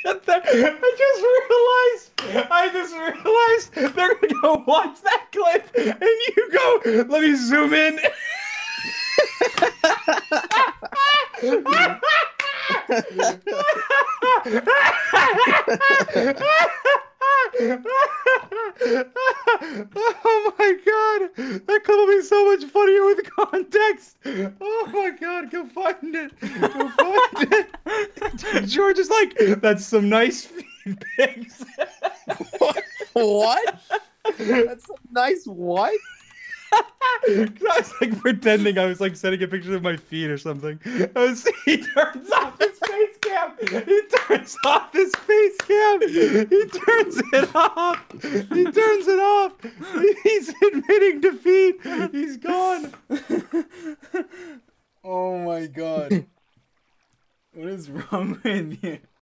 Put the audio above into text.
I just realized they're gonna go watch that clip, and you go, let me zoom in. Oh my god, that clip will be so much funnier with context. Oh my god, go find it. Go find it. George is like, that's some nice feed pics. What? That's a nice what? I was like pretending I was like sending a picture of my feet or something. He turns off his face cam. He turns off his face cam. He turns it off. He turns it off. He's admitting defeat. He's gone. Oh my god. What is wrong with you?